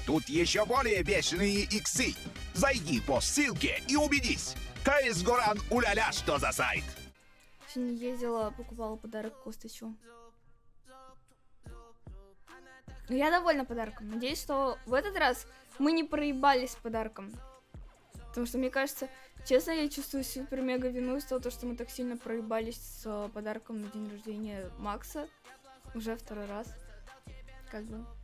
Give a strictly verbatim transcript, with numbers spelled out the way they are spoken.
Тут еще более бешеные иксы. Зайди по ссылке и убедись. КС Горан уля-ля, что за сайт. Сегодня ездила, покупала подарок Костычу. Я довольна подарком. Надеюсь, что в этот раз мы не проебались с подарком. Потому что, мне кажется, честно, я чувствую супер-мега вину из того, что мы так сильно проебались с подарком на день рождения Макса. Уже второй раз. Как бы...